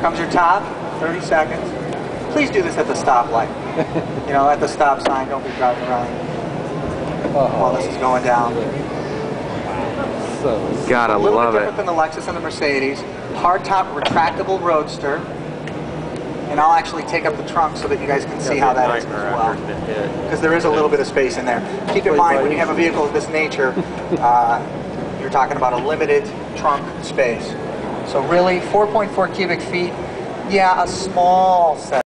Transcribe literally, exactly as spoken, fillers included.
comes your top, thirty seconds. Please do this at the stoplight. You know, at the stop sign, don't be driving around while this is going down. So Gotta a little love bit it. different than the Lexus and the Mercedes. Hardtop retractable roadster. And I'll actually take up the trunk so that you guys can see how that is as well. Because there is a little bit of space in there. Keep in mind, when you have a vehicle of this nature, uh, you're talking about a limited trunk space. So really, four point four cubic feet, yeah, a small set.